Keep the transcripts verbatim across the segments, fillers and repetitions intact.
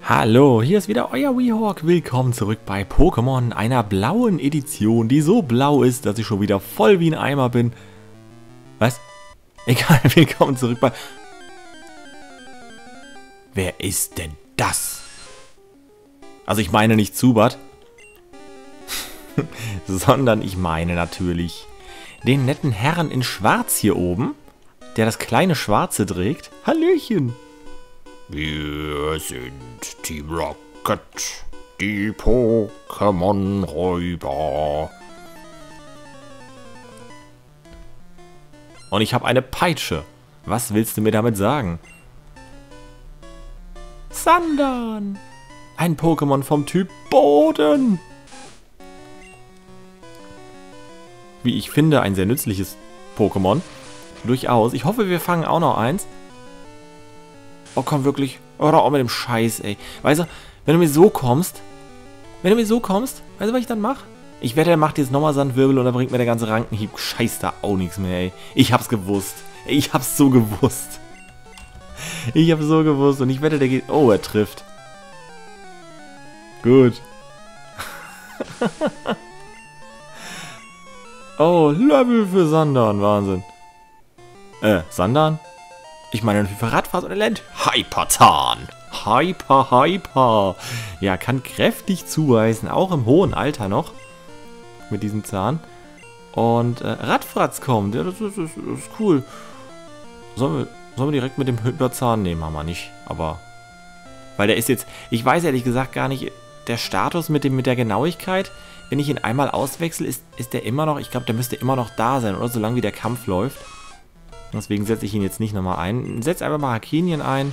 Hallo, hier ist wieder euer Weehawk. Willkommen zurück bei Pokémon, einer blauen Edition, die so blau ist, dass ich schon wieder voll wie ein Eimer bin. Was? Egal, willkommen zurück bei... Wer ist denn das? Also ich meine nicht Zubat, sondern ich meine natürlich den netten Herrn in Schwarz hier oben, der das kleine Schwarze trägt. Hallöchen! Wir sind Team Rocket, die Pokémon-Räuber. Und ich habe eine Peitsche. Was willst du mir damit sagen? Sandan! Ein Pokémon vom Typ Boden! Wie ich finde, ein sehr nützliches Pokémon. Durchaus. Ich hoffe, wir fangen auch noch eins. Oh komm, wirklich. Hör auch mit dem Scheiß, ey. Weißt du, wenn du mir so kommst, wenn du mir so kommst, weißt du, was ich dann mache? Ich wette, er macht jetzt nochmal Sandwirbel und dann bringt mir der ganze Rankenhieb. Scheiß da auch nichts mehr, ey. Ich hab's gewusst. Ich hab's so gewusst. Ich hab's so gewusst und ich wette, der geht... Oh, er trifft. Gut. Oh, Level für Sandan. Wahnsinn. Äh, Sandan? Ich meine, für Radfahrt oder Land? Hyperzahn. Hyper, Hyper. Ja, kann kräftig zuweisen, auch im hohen Alter noch. Mit diesem Zahn. Und äh, Radfratz kommt. Ja, das ist, das ist cool. Sollen wir, sollen wir direkt mit dem Hyperzahn nehmen? Haben wir nicht. Aber, weil der ist jetzt, ich weiß ehrlich gesagt gar nicht, der Status mit, dem, mit der Genauigkeit, wenn ich ihn einmal auswechsel, ist, ist der immer noch, ich glaube, der müsste immer noch da sein, oder? Solange wie der Kampf läuft. Deswegen setze ich ihn jetzt nicht nochmal ein. Setze einfach mal Hakinien ein.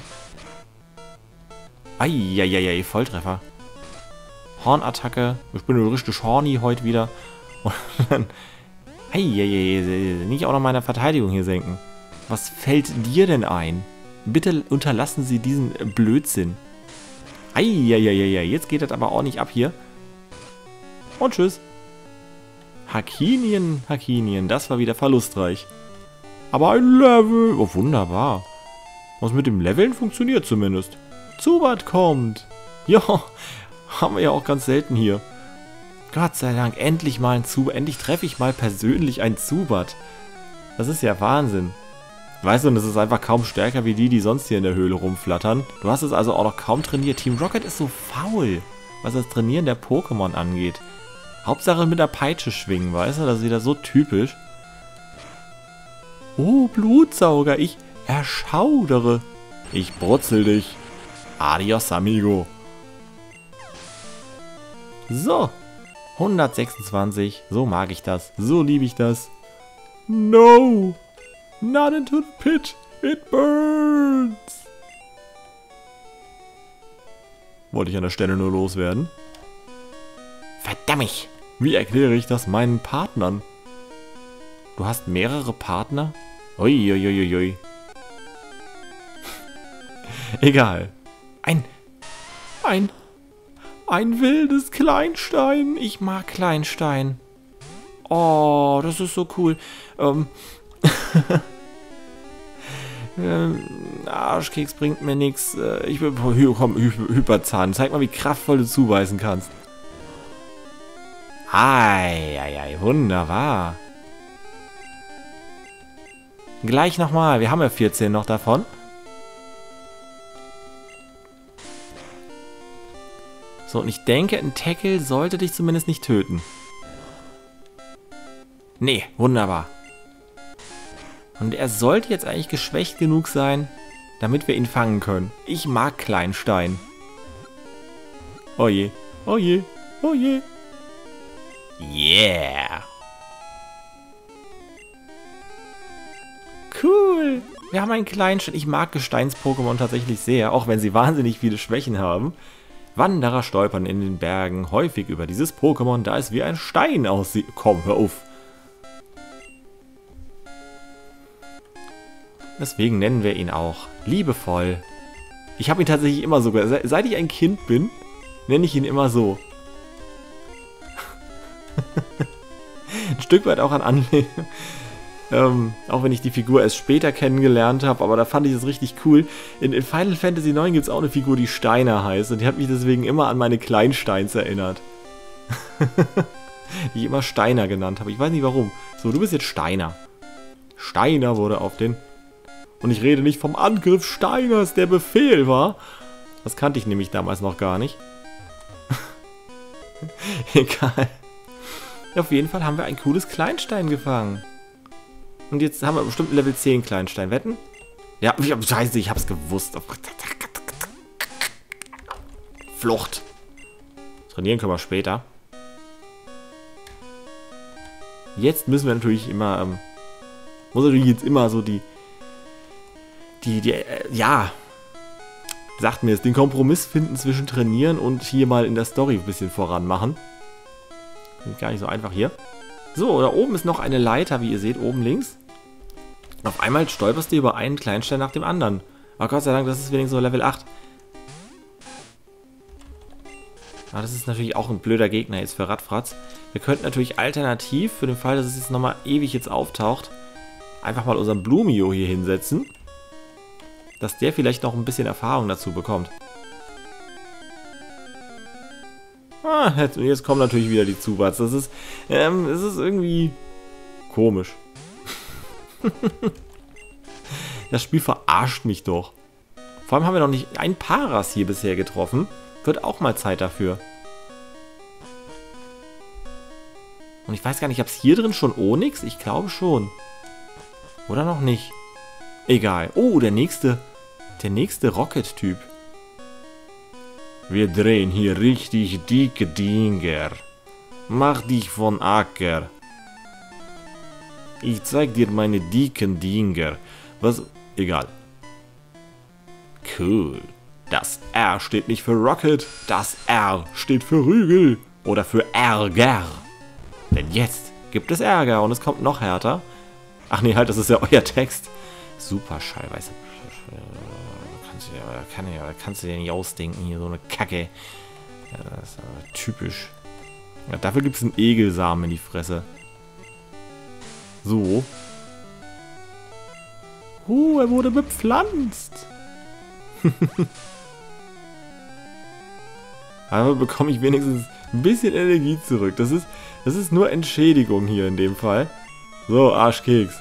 Eieiei, Volltreffer. Hornattacke. Ich bin richtig horny heute wieder. Und dann... Eieiei, nicht auch noch meine Verteidigung hier senken. Was fällt dir denn ein? Bitte unterlassen Sie diesen Blödsinn. Eieiei, jetzt geht das aber auch nicht ab hier. Und tschüss. Hakinien, Hakinien, das war wieder verlustreich. Aber ein Level. Oh, wunderbar. Was mit dem Leveln funktioniert zumindest. Zubat kommt. Ja, haben wir ja auch ganz selten hier. Gott sei Dank, endlich mal ein Zubat. Endlich treffe ich mal persönlich ein Zubat. Das ist ja Wahnsinn. Weißt du, und das ist einfach kaum stärker wie die, die sonst hier in der Höhle rumflattern. Du hast es also auch noch kaum trainiert. Team Rocket ist so faul, was das Trainieren der Pokémon angeht. Hauptsache mit der Peitsche schwingen, weißt du? Das ist wieder so typisch. Oh, Blutsauger, ich erschaudere. Ich brutzel dich. Adios, amigo. So, hundertsechsundzwanzig. So mag ich das. So liebe ich das. No, not into the pit. It burns. Wollte ich an der Stelle nur loswerden. Verdammt. Wie erkläre ich das meinen Partnern? Du hast mehrere Partner? Uiuiuiui. Egal. Ein... Ein... Ein wildes Kleinstein. Ich mag Kleinstein. Oh, das ist so cool. Ähm... ähm Arschkeks bringt mir nichts. Ich will... Komm, Hyperzahn. Zeig mal, wie kraftvoll du zubeißen kannst. Eieiei, wunderbar. Gleich nochmal. Wir haben ja vierzehn noch davon. So, und ich denke, ein Tackle sollte dich zumindest nicht töten. Nee, wunderbar. Und er sollte jetzt eigentlich geschwächt genug sein, damit wir ihn fangen können. Ich mag Kleinstein. Oh je, oh je, oh je. Yeah. Cool. Wir haben einen Kleinstein. Ich mag Gesteins-Pokémon tatsächlich sehr, auch wenn sie wahnsinnig viele Schwächen haben. Wanderer stolpern in den Bergen häufig über dieses Pokémon, da es wie ein Stein aussieht. Komm, hör auf. Deswegen nennen wir ihn auch liebevoll. Ich habe ihn tatsächlich immer so, seit ich ein Kind bin, nenne ich ihn immer so. Ein Stück weit auch an Anlehnung. Ähm, auch wenn ich die Figur erst später kennengelernt habe, aber da fand ich es richtig cool. In, in Final Fantasy neun gibt es auch eine Figur, die Steiner heißt und die hat mich deswegen immer an meine Kleinsteins erinnert. Die ich immer Steiner genannt habe. Ich weiß nicht warum. So, du bist jetzt Steiner. Steiner wurde auf den... Und ich rede nicht vom Angriff Steiners, der Befehl war. Das kannte ich nämlich damals noch gar nicht. Egal. Auf jeden Fall haben wir ein cooles Kleinstein gefangen. Und jetzt haben wir bestimmt Level zehn Kleinstein. Wetten? Ja, scheiße, ich hab's gewusst. Flucht. Trainieren können wir später. Jetzt müssen wir natürlich immer, ähm, muss natürlich jetzt immer so die, die, die, äh, ja, sagt mir es, den Kompromiss finden zwischen Trainieren und hier mal in der Story ein bisschen voran machen. Gar nicht so einfach hier. So, da oben ist noch eine Leiter, wie ihr seht, oben links. Und auf einmal stolperst du über einen Kleinstein nach dem anderen. Aber Gott sei Dank, das ist wenigstens so Level acht. Aber das ist natürlich auch ein blöder Gegner jetzt für Radfratz. Wir könnten natürlich alternativ, für den Fall, dass es jetzt nochmal ewig jetzt auftaucht, einfach mal unseren Blumio hier hinsetzen. Dass der vielleicht noch ein bisschen Erfahrung dazu bekommt. Ah, jetzt, jetzt kommen natürlich wieder die Zubats. Das ist, ähm, das ist irgendwie komisch. Das Spiel verarscht mich doch. Vor allem haben wir noch nicht ein Paras hier bisher getroffen. Wird auch mal Zeit dafür. Und ich weiß gar nicht, gab es hier drin schon Onyx? Ich glaube schon. Oder noch nicht? Egal. Oh, der nächste. Der nächste Rocket-Typ. Wir drehen hier richtig dicke Dinger. Mach dich von Acker. Ich zeig dir meine dicken Dinger. Was? Egal. Cool. Das R steht nicht für Rocket. Das R steht für Rügel. Oder für Ärger. Denn jetzt gibt es Ärger und es kommt noch härter. Ach nee, halt, das ist ja euer Text. Super Schallweise. Da kann ja, da kannst du dir nicht ausdenken, hier so eine Kacke. Ja, das ist aber typisch. Ja, dafür gibt es einen Egelsamen in die Fresse. So. Oh, er wurde bepflanzt. Aber bekomme ich wenigstens ein bisschen Energie zurück. Das ist, das ist nur Entschädigung hier in dem Fall. So, Arschkeks.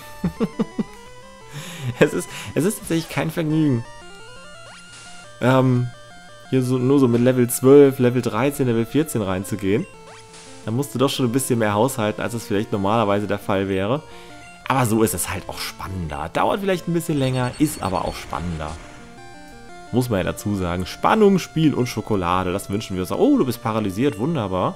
es, ist, es ist tatsächlich kein Vergnügen. Ähm, hier so, nur so mit Level zwölf, Level dreizehn, Level vierzehn reinzugehen. Da musst du doch schon ein bisschen mehr haushalten, als es vielleicht normalerweise der Fall wäre. Aber so ist es halt auch spannender. Dauert vielleicht ein bisschen länger, ist aber auch spannender. Muss man ja dazu sagen. Spannung, Spiel und Schokolade, das wünschen wir uns. Oh, du bist paralysiert, wunderbar.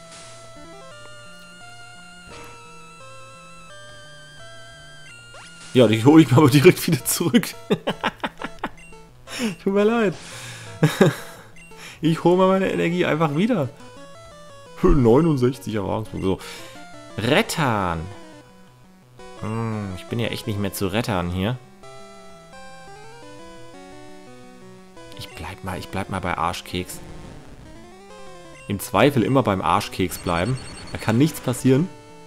Ja, die hole ich mir aber direkt wieder zurück. Tut mir leid. Ich hole mal meine Energie einfach wieder. neunundsechzig Erfahrungspunkte. So. Rettern. Hm, ich bin ja echt nicht mehr zu rettern hier. Ich bleib mal, ich bleib mal bei Arschkeks. Im Zweifel immer beim Arschkeks bleiben. Da kann nichts passieren.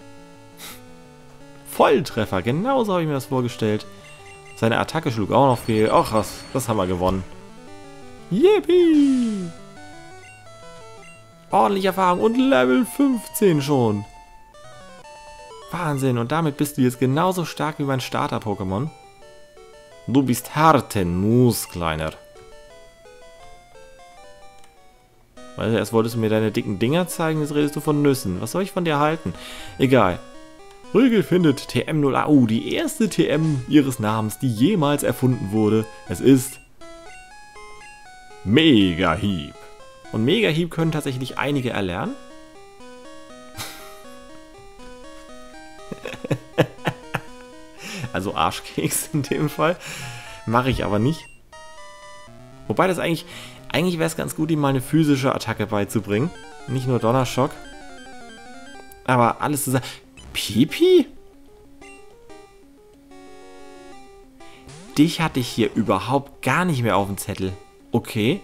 Volltreffer, genauso habe ich mir das vorgestellt. Seine Attacke schlug auch noch fehl. Ach was, das haben wir gewonnen. Yippie! Ordentliche Erfahrung und Level fünfzehn schon. Wahnsinn, und damit bist du jetzt genauso stark wie mein Starter-Pokémon. Du bist harte Nuss, Kleiner. Weil erst wolltest du mir deine dicken Dinger zeigen, jetzt redest du von Nüssen. Was soll ich von dir halten? Egal. Rügel findet T M null A. Oh, die erste T M ihres Namens, die jemals erfunden wurde. Es ist Mega-Hieb. Und Mega-Hieb können tatsächlich einige erlernen. Also Arschkeks in dem Fall. Mache ich aber nicht. Wobei das eigentlich... Eigentlich wäre es ganz gut, ihm mal eine physische Attacke beizubringen. Nicht nur Donnerschock. Aber alles zusammen... Pipi? Dich hatte ich hier überhaupt gar nicht mehr auf dem Zettel. Okay.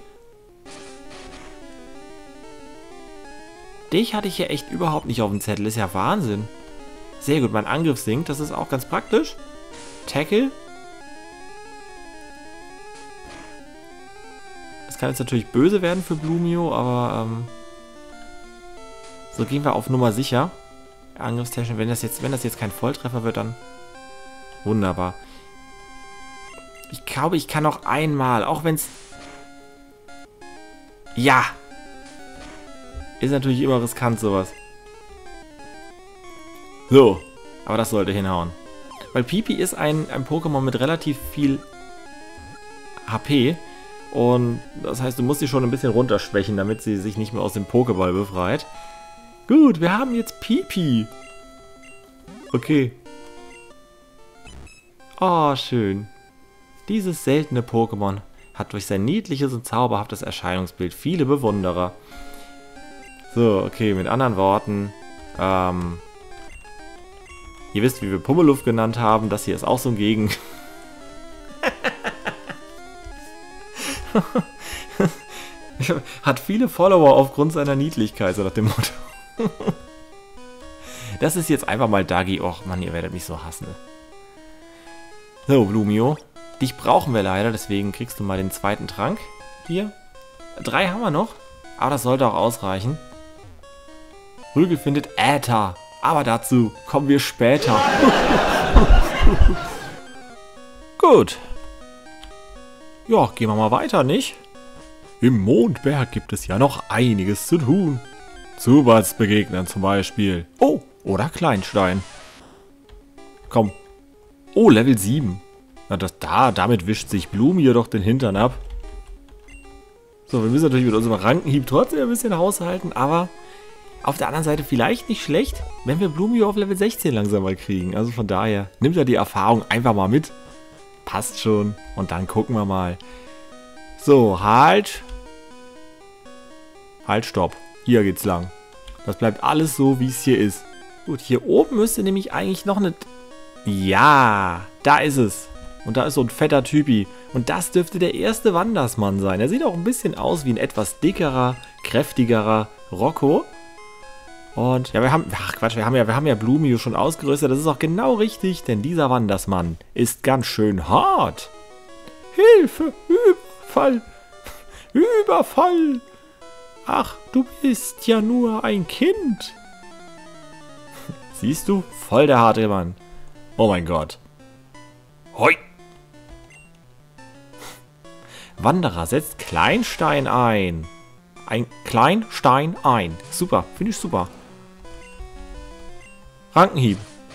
Dich hatte ich hier echt überhaupt nicht auf dem Zettel. Ist ja Wahnsinn. Sehr gut, mein Angriff sinkt. Das ist auch ganz praktisch. Tackle. Das kann jetzt natürlich böse werden für Blumio, aber ähm, so gehen wir auf Nummer sicher. Angriffstechnisch, wenn das jetzt, wenn das jetzt kein Volltreffer wird, dann wunderbar. Ich glaube, ich kann noch einmal, auch wenn es... Ja! Ist natürlich immer riskant, sowas. So, aber das sollte hinhauen. Weil Pipi ist ein, ein Pokémon mit relativ viel H P. Und das heißt, du musst sie schon ein bisschen runterschwächen, damit sie sich nicht mehr aus dem Pokéball befreit. Gut, wir haben jetzt Pipi. Okay. Oh, schön. Dieses seltene Pokémon hat durch sein niedliches und zauberhaftes Erscheinungsbild viele Bewunderer. So, okay, mit anderen Worten. Ähm, ihr wisst, wie wir Pummeluff genannt haben. Das hier ist auch so ein Gegen... Hat viele Follower aufgrund seiner Niedlichkeit, so nach dem Motto. Das ist jetzt einfach mal Dagi. Och Mann, ihr werdet mich so hassen. So, Blumio. Dich brauchen wir leider, deswegen kriegst du mal den zweiten Trank. Hier. Drei haben wir noch. Aber das sollte auch ausreichen. Rügel findet Äther. Aber dazu kommen wir später. Gut. Ja, gehen wir mal weiter, nicht? Im Mondberg gibt es ja noch einiges zu tun. Zubats begegnen zum Beispiel. Oh, oder Kleinstein. Komm. Oh, Level sieben. Na, das da, damit wischt sich Blumio doch den Hintern ab. So, wir müssen natürlich mit unserem Rankenhieb trotzdem ein bisschen haushalten, aber auf der anderen Seite vielleicht nicht schlecht, wenn wir Blumio auf Level sechzehn langsam mal kriegen. Also von daher, nimmt er die Erfahrung einfach mal mit. Passt schon. Und dann gucken wir mal. So, halt. Halt, stopp. Hier geht's lang. Das bleibt alles so, wie es hier ist. Gut, hier oben müsste nämlich eigentlich noch eine... Ja, da ist es. Und da ist so ein fetter Typi. Und das dürfte der erste Wandersmann sein. Er sieht auch ein bisschen aus wie ein etwas dickerer, kräftigerer Rocco. Und ja, wir haben... Ach Quatsch, wir haben ja, wir haben ja Blumio schon ausgerüstet. Das ist auch genau richtig, denn dieser Wandersmann ist ganz schön hart. Hilfe! Überfall! Überfall! Ach, du bist ja nur ein Kind. Siehst du? Voll der harte Mann. Oh mein Gott. Hoi! Wanderer setzt Kleinstein ein. Ein Kleinstein ein. Super, finde ich super. Rankenhieb.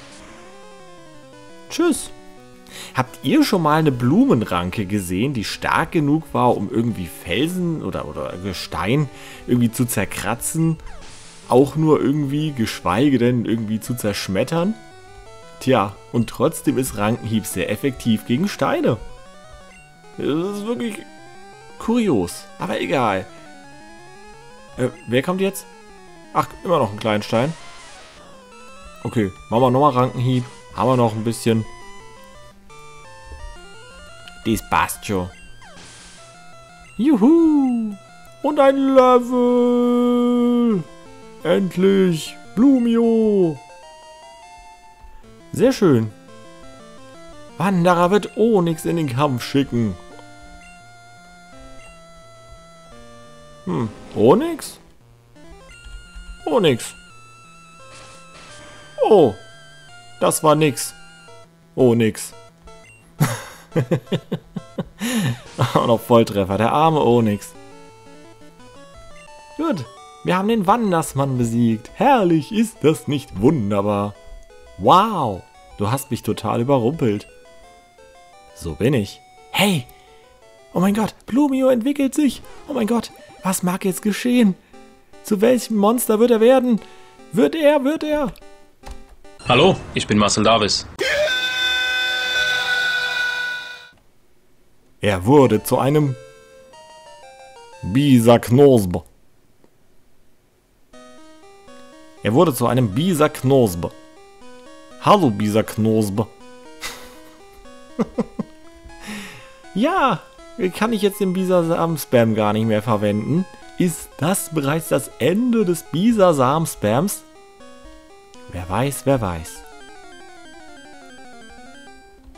Tschüss. Habt ihr schon mal eine Blumenranke gesehen, die stark genug war, um irgendwie Felsen oder, oder Gestein irgendwie zu zerkratzen? Auch nur irgendwie, geschweige denn irgendwie zu zerschmettern? Tja, und trotzdem ist Rankenhieb sehr effektiv gegen Steine. Das ist wirklich kurios, aber egal. Äh, wer kommt jetzt? Ach, immer noch ein Kleinstein. Okay, machen wir nochmal Rankenhieb. Haben wir noch ein bisschen. Dies passt schon. Juhu! Und ein Level! Endlich! Blumio! Sehr schön. Wanderer wird Onyx in den Kampf schicken. Hm, Onyx? Onyx. Oh, das war nix. Oh, nix. Auch noch Volltreffer, der arme Onyx. Gut, wir haben den Wandersmann besiegt. Herrlich, ist das nicht wunderbar? Wow, du hast mich total überrumpelt. So bin ich. Hey, oh mein Gott, Blumio entwickelt sich. Oh mein Gott, was mag jetzt geschehen? Zu welchem Monster wird er werden? Wird er, wird er? Hallo, ich bin Marcel Davis. Er wurde zu einem Bisaknosb. Er wurde zu einem Bisaknosb. Hallo Bisaknosb. Ja, kann ich jetzt den Bisasam-Spam gar nicht mehr verwenden? Ist das bereits das Ende des Bisasam-Spams? Wer weiß, wer weiß.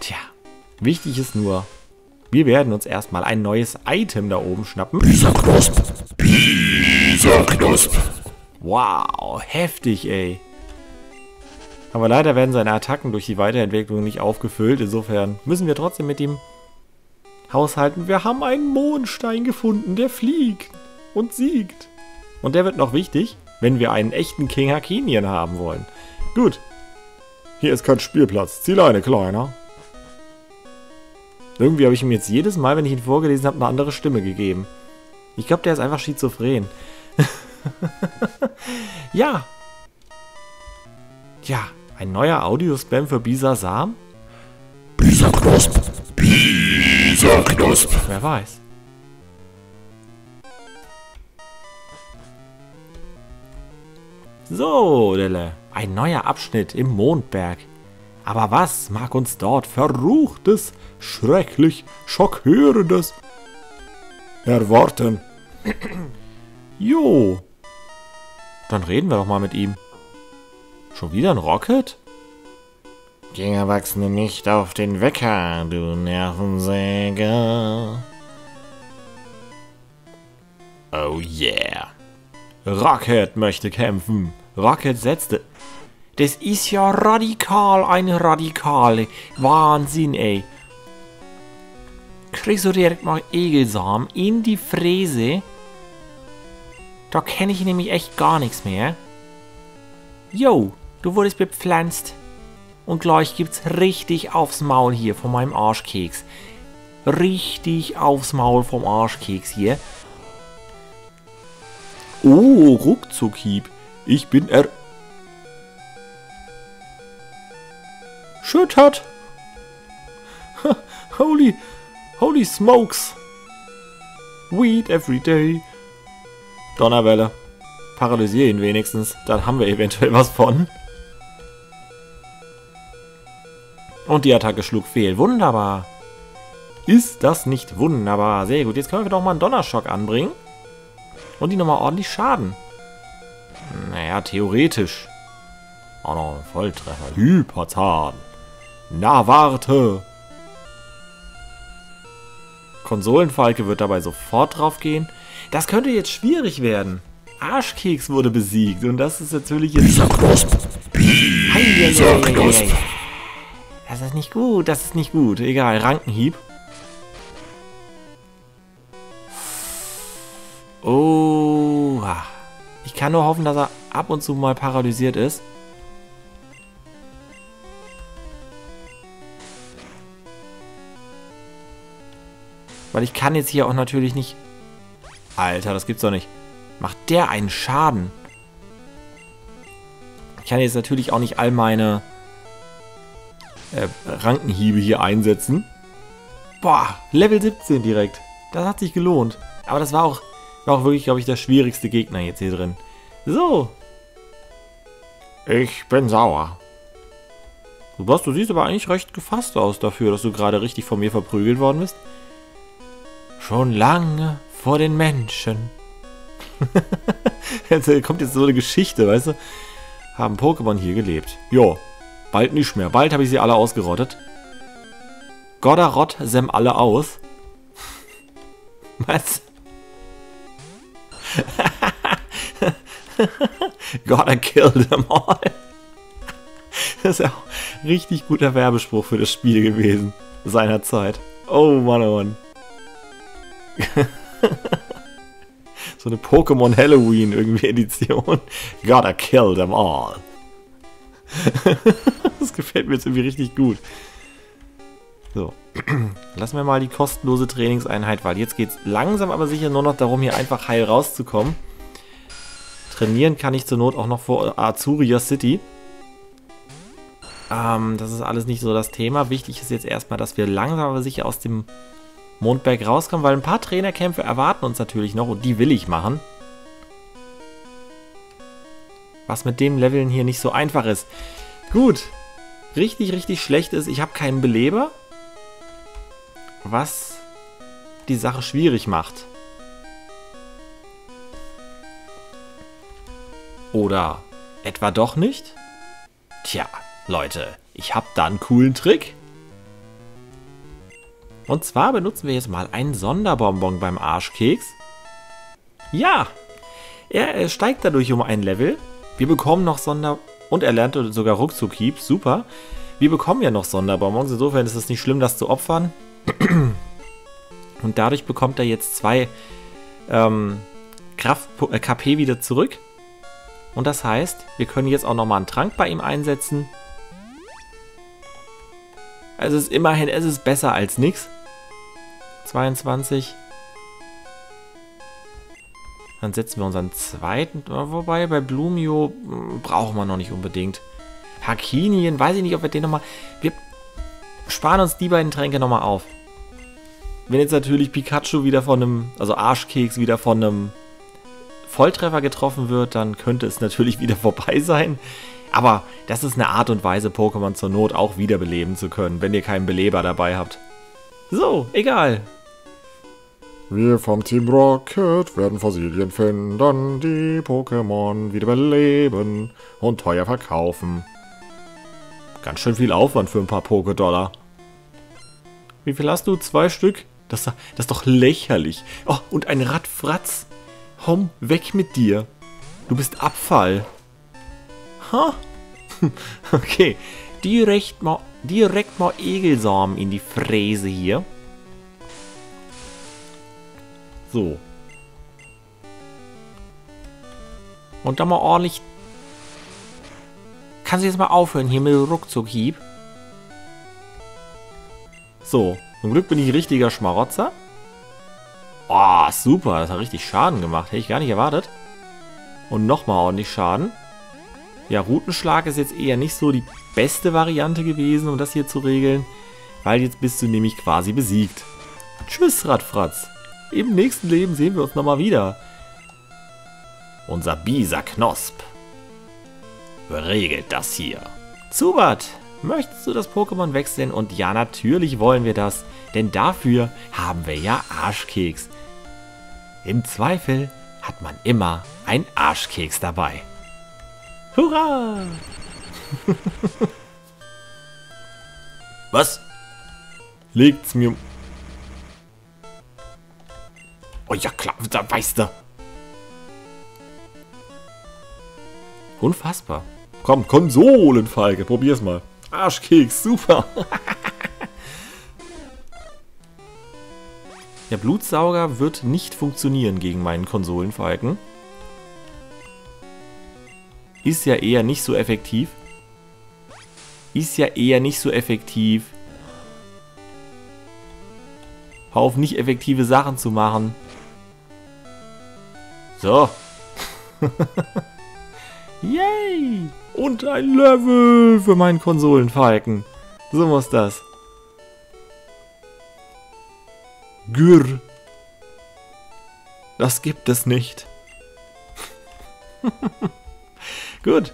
Tja, wichtig ist nur, wir werden uns erstmal ein neues Item da oben schnappen. Bisa-Knosp. Bisa-Knosp. Wow, heftig, ey. Aber leider werden seine Attacken durch die Weiterentwicklung nicht aufgefüllt. Insofern müssen wir trotzdem mit ihm haushalten. Wir haben einen Mondstein gefunden, der fliegt und siegt. Und der wird noch wichtig, wenn wir einen echten King Hakinien haben wollen. Gut. Hier ist kein Spielplatz. Zieleine, Kleiner. Irgendwie habe ich ihm jetzt jedes Mal, wenn ich ihn vorgelesen habe, eine andere Stimme gegeben. Ich glaube, der ist einfach schizophren. Ja. Ja, ein neuer Audiospam für Bisasam? Bisa-Knosp. Bisa-Knosp. Wer weiß. So, Delle. Ein neuer Abschnitt im Mondberg. Aber was mag uns dort Verruchtes, schrecklich, schockierendes erwarten? Jo. Dann reden wir doch mal mit ihm. Schon wieder ein Rocket? Geh Erwachsene nicht auf den Wecker, du Nervensäger. Oh yeah. Rocket möchte kämpfen. Rocket setzte... Das ist ja radikal, eine radikale. Wahnsinn, ey. Kriegst du direkt mal Egelsam in die Fräse? Da kenne ich nämlich echt gar nichts mehr. Jo, du wurdest bepflanzt. Und gleich gibt's richtig aufs Maul hier von meinem Arschkeks. Richtig aufs Maul vom Arschkeks hier. Oh, Ruckzuckhieb. Ich bin er... Schüttert. Holy, holy smokes. Weed every day. Donnerwelle. Paralysier ihn wenigstens. Dann haben wir eventuell was von. Und die Attacke schlug fehl. Wunderbar. Ist das nicht wunderbar? Sehr gut. Jetzt können wir doch mal einen Donnerschock anbringen. Und die nochmal ordentlich schaden. Naja, theoretisch. Auch noch ein Volltreffer. Hyperzahn. Na, warte. Konsolenfalke wird dabei sofort drauf gehen. Das könnte jetzt schwierig werden. Arschkeks wurde besiegt. Und das ist natürlich jetzt... Bisa-Knosp. Bisa-Knosp. Das ist nicht gut. Das ist nicht gut. Egal, Rankenhieb. Oh. Ich kann nur hoffen, dass er ab und zu mal paralysiert ist. Weil ich kann jetzt hier auch natürlich nicht... Alter, das gibt's doch nicht. Macht der einen Schaden? Ich kann jetzt natürlich auch nicht all meine äh, Rankenhiebe hier einsetzen. Boah, Level siebzehn direkt. Das hat sich gelohnt. Aber das war auch, war auch wirklich, glaube ich, der schwierigste Gegner jetzt hier drin. So. Ich bin sauer. Du, was, du siehst aber eigentlich recht gefasst aus dafür, dass du gerade richtig von mir verprügelt worden bist. Schon lange vor den Menschen. Jetzt kommt jetzt so eine Geschichte, weißt du? Haben Pokémon hier gelebt. Jo, bald nicht mehr. Bald habe ich sie alle ausgerottet. Goddarot sem alle aus. Was? Gotta kill them all. Das ist ja auch ein richtig guter Werbespruch für das Spiel gewesen. Seinerzeit. Oh Mann, oh Mann. So eine Pokémon Halloween irgendwie Edition. Gotta kill them all. Das gefällt mir jetzt irgendwie richtig gut. So. Lassen wir mal die kostenlose Trainingseinheit, weil jetzt geht es langsam aber sicher nur noch darum, hier einfach heil rauszukommen. Trainieren kann ich zur Not auch noch vor Azuria City. Ähm, das ist alles nicht so das Thema. Wichtig ist jetzt erstmal, dass wir langsam aber sicher aus dem Mondberg rauskommen, weil ein paar Trainerkämpfe erwarten uns natürlich noch und die will ich machen. Was mit dem Leveln hier nicht so einfach ist. Gut. Richtig, richtig schlecht ist, ich habe keinen Beleber. Was die Sache schwierig macht. Oder etwa doch nicht? Tja, Leute, ich habe da einen coolen Trick. Und zwar benutzen wir jetzt mal einen Sonderbonbon beim Arschkeks. Ja, er äh, steigt dadurch um ein Level. Wir bekommen noch Sonder... Und er lernt sogar Ruckzuck-Hieb. Super. Wir bekommen ja noch Sonderbonbons. Insofern ist es nicht schlimm, das zu opfern. Und dadurch bekommt er jetzt zwei ähm, Kraft äh, K P wieder zurück. Und das heißt, wir können jetzt auch nochmal einen Trank bei ihm einsetzen. Also es ist immerhin, es ist besser als nichts. zweiundzwanzig. Dann setzen wir unseren zweiten, wobei bei Blumio brauchen wir noch nicht unbedingt. Hakinien, weiß ich nicht, ob wir den nochmal... Wir sparen uns die beiden Tränke nochmal auf. Wenn jetzt natürlich Pikachu wieder von einem, also Arschkeks wieder von einem Volltreffer getroffen wird, dann könnte es natürlich wieder vorbei sein. Aber das ist eine Art und Weise, Pokémon zur Not auch wiederbeleben zu können, wenn ihr keinen Beleber dabei habt. So, egal. Wir vom Team Rocket werden Fossilien finden, die Pokémon wiederbeleben und teuer verkaufen. Ganz schön viel Aufwand für ein paar Poké-Dollar. Wie viel hast du? Zwei Stück? Das, das ist doch lächerlich. Oh, und ein Radfratz. Komm, weg mit dir. Du bist Abfall. Ha? Okay. Direkt mal, direkt mal Egelsamen in die Fräse hier. So. Und dann mal ordentlich... Kannst du jetzt mal aufhören hier mit Ruckzuck-Hieb? So. Zum Glück bin ich richtiger Schmarotzer. Oh, super. Das hat richtig Schaden gemacht. Hätte ich gar nicht erwartet. Und nochmal ordentlich Schaden. Ja, Routenschlag ist jetzt eher nicht so die beste Variante gewesen, um das hier zu regeln. Weil jetzt bist du nämlich quasi besiegt. Tschüss, Radfratz. Im nächsten Leben sehen wir uns nochmal wieder. Unser Bisa-Knosp regelt das hier. Zubat, möchtest du das Pokémon wechseln? Und ja, natürlich wollen wir das. Denn dafür haben wir ja Arschkeks. Im Zweifel hat man immer ein Arschkeks dabei. Hurra! Was? Legt's mir... Oh ja klar, da weißt du. Unfassbar. Komm, Konsolenfeige, probier's mal. Arschkeks, super. Der Blutsauger wird nicht funktionieren gegen meinen Konsolenfalken. Ist ja eher nicht so effektiv. Ist ja eher nicht so effektiv. Hör auf, nicht effektive Sachen zu machen. So. Yay! Und ein Level für meinen Konsolenfalken. So muss das. Gürr. Das gibt es nicht. Gut.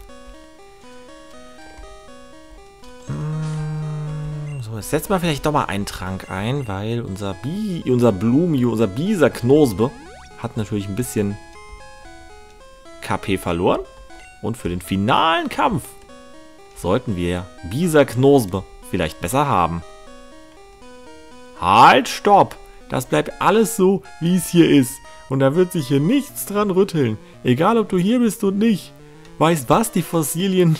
So, jetzt setzen wir vielleicht doch mal einen Trank ein, weil unser Bi, unser Blumio, unser Bisa-Knospe hat natürlich ein bisschen K P verloren. Und für den finalen Kampf sollten wir Bisa-Knospe vielleicht besser haben. Halt, stopp! Das bleibt alles so, wie es hier ist. Und da wird sich hier nichts dran rütteln. Egal, ob du hier bist und nicht. Weißt was, die Fossilien...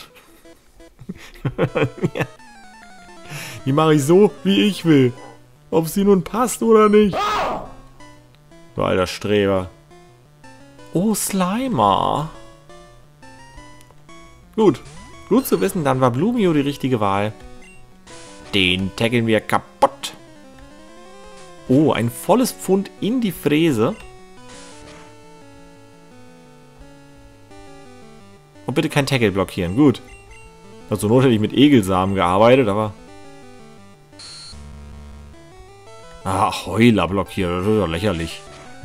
Die mache ich so, wie ich will. Ob sie nun passt oder nicht. Du alter Streber. Oh, Slimer. Gut. Gut zu wissen, dann war Blumio die richtige Wahl. Den taggeln wir kaputt. Oh, ein volles Pfund in die Fräse. Und bitte kein Tackle blockieren. Gut. Also Not hätte ich mit Egelsamen gearbeitet, aber... Ah, Heuler blockiert. Das ist doch lächerlich.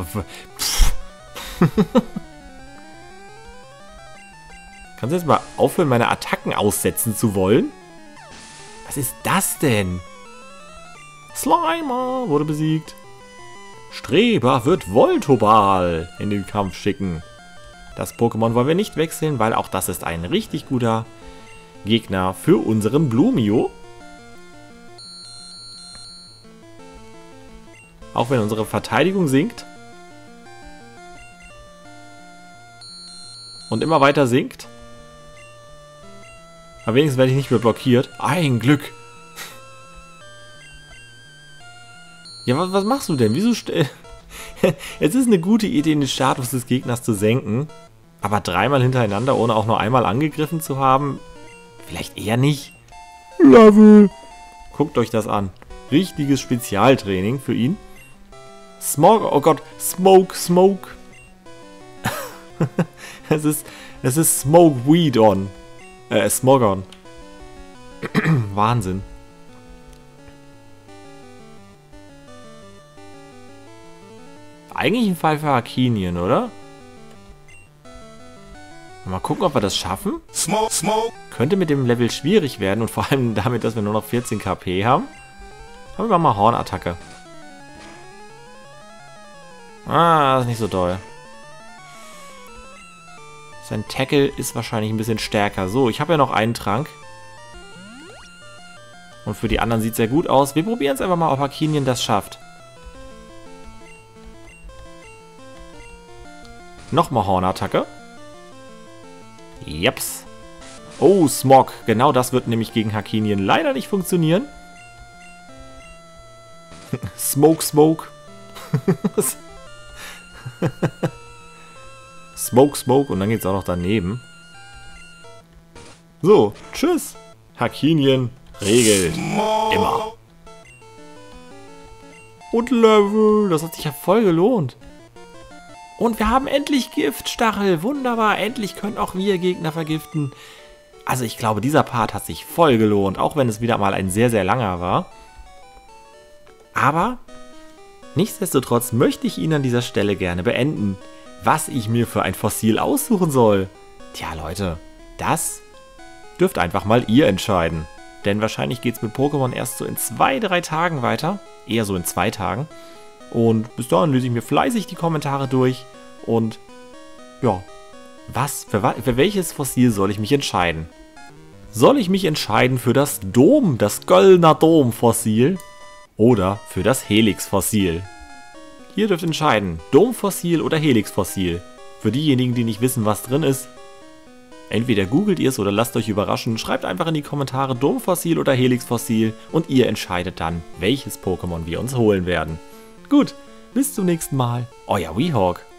Kannst du jetzt mal aufhören, meine Attacken aussetzen zu wollen? Was ist das denn? Slimer wurde besiegt. Streber wird Voltobal in den Kampf schicken. Das Pokémon wollen wir nicht wechseln, weil auch das ist ein richtig guter Gegner für unseren Blumio. Auch wenn unsere Verteidigung sinkt. Und immer weiter sinkt. Aber wenigstens werde ich nicht mehr blockiert. Ein Glück. Ja, was, was machst du denn? Wieso... Es ist eine gute Idee, den Status des Gegners zu senken. Aber dreimal hintereinander, ohne auch nur einmal angegriffen zu haben, vielleicht eher nicht. Level. Guckt euch das an. Richtiges Spezialtraining für ihn. Smog, oh Gott, Smoke, Smoke. Es ist, es ist Smoke Weed on. Äh, Smogon. Wahnsinn. Eigentlich ein Fall für Arcanien, oder? Mal gucken, ob wir das schaffen. Smoke, smoke. Könnte mit dem Level schwierig werden und vor allem damit, dass wir nur noch vierzehn K P haben. Aber wir machen mal Hornattacke. Ah, das ist nicht so doll. Sein Tackle ist wahrscheinlich ein bisschen stärker. So, ich habe ja noch einen Trank. Und für die anderen sieht es sehr gut aus. Wir probieren es einfach mal, ob Arcanien das schafft. Nochmal Hornattacke. Jeps. Oh, Smog. Genau das wird nämlich gegen Arcanien leider nicht funktionieren. Smoke, Smoke. Smoke, Smoke. Und dann geht es auch noch daneben. So, tschüss. Arcanien regelt. Immer. Und Level. Das hat sich ja voll gelohnt. Und wir haben endlich Giftstachel. Wunderbar. Endlich können auch wir Gegner vergiften. Also ich glaube, dieser Part hat sich voll gelohnt. Auch wenn es wieder mal ein sehr, sehr langer war. Aber nichtsdestotrotz möchte ich ihn an dieser Stelle gerne beenden. Was ich mir für ein Fossil aussuchen soll. Tja, Leute. Das dürft einfach mal ihr entscheiden. Denn wahrscheinlich geht es mit Pokémon erst so in zwei, drei Tagen weiter. Eher so in zwei Tagen. Und bis dahin lese ich mir fleißig die Kommentare durch. Und ja, was, für, für welches Fossil soll ich mich entscheiden? Soll ich mich entscheiden für das Dom, das Göllner Dom-Fossil? Oder für das Helix-Fossil? Ihr dürft entscheiden, Dom-Fossil oder Helix-Fossil. Für diejenigen, die nicht wissen, was drin ist, entweder googelt ihr es oder lasst euch überraschen. Schreibt einfach in die Kommentare Dom-Fossil oder Helix-Fossil und ihr entscheidet dann, welches Pokémon wir uns holen werden. Gut, bis zum nächsten Mal. Euer Weehawk.